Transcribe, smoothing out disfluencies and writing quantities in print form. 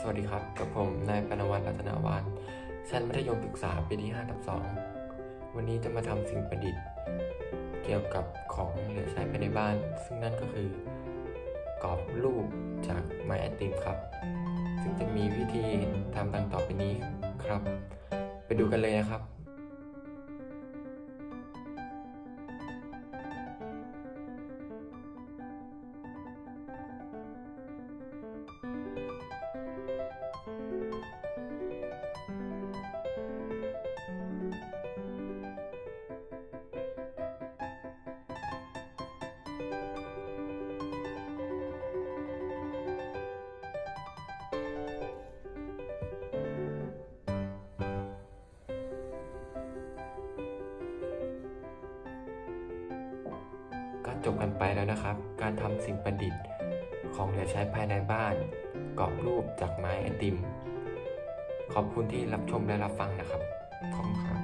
วัสดีครับกับผมนายปนวัฒน์รัตนวานชั้นมัธยมศึกษาปีที่5/2วันนี้จะมาทำสิ่งประดิษฐ์เกี่ยวกับของเหลือใช้ภายในบ้านซึ่งนั่นก็คือกรอบรูปจากไม้ไอติมครับซึ่งจะมีวิธีทำดังต่อไปนี้ครับไปดูกันเลยนะครับก็จบกันไปแล้วนะครับการทำสิ่งประดิษฐ์ของเหลือใช้ภายในบ้านกรอบรูปจากไม้ไอติมขอบคุณที่รับชมและรับฟังนะครับขอบคุณครับ